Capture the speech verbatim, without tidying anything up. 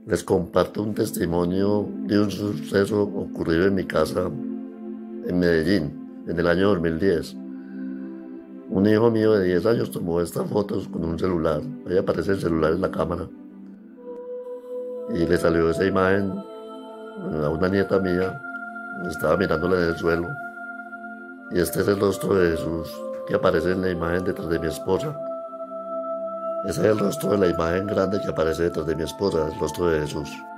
Les comparto un testimonio de un suceso ocurrido en mi casa en Medellín, en el año dos mil diez. Un hijo mío de diez años tomó estas fotos con un celular. Ahí aparece el celular en la cámara. Y le salió esa imagen a una nieta mía. Estaba mirándola en el suelo. Y este es el rostro de Jesús que aparece en la imagen detrás de mi esposa. Ese es el rostro de la imagen grande que aparece detrás de mi esposa, el rostro de Jesús.